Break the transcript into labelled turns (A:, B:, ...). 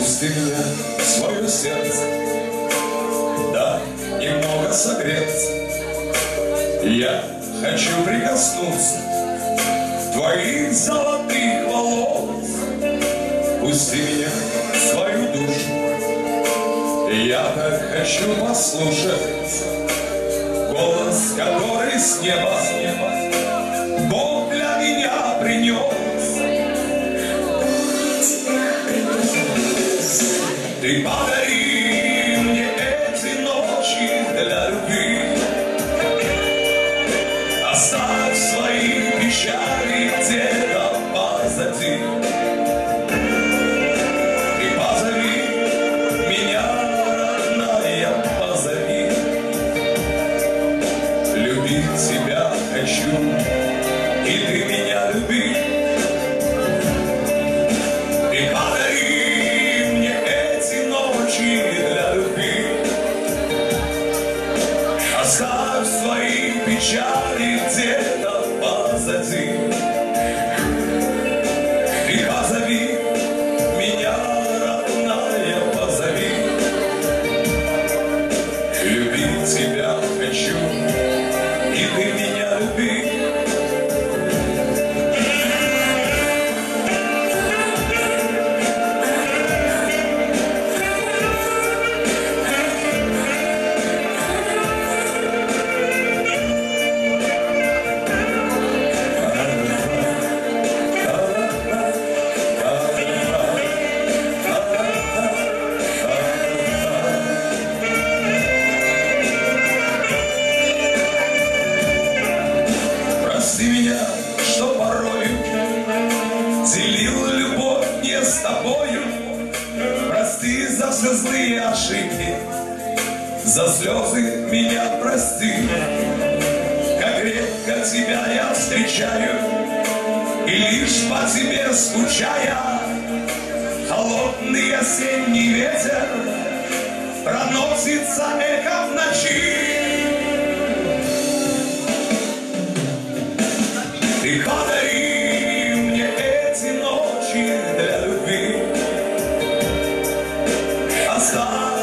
A: Пусть ты меня в свое сердце, да, немного согреться. Я хочу прикоснуться твоих золотых волос. Пусти меня в свою душу, я так хочу послушать голос, который с неба Бог для меня принес. Ты подари мне эти ночи для любви, оставь свои печали где-то позади. Ты позови меня, родная, позови. Любить тебя хочу, и ты меня люби. Ты подари мне эти ночи для любви, оставь свои печали где-то позади. Ты позови меня, родная, позови. Любить тебя хочу, и ты меня люби. Прости меня, что порою делил любовь не с тобою. Прости за все злые ошибки, за слезы меня прости. Как редко тебя я встречаю, и лишь по тебе скучая, холодный осенний ветер проносится эхо в ночи. Ты подари мне эти ночи для любви, оставь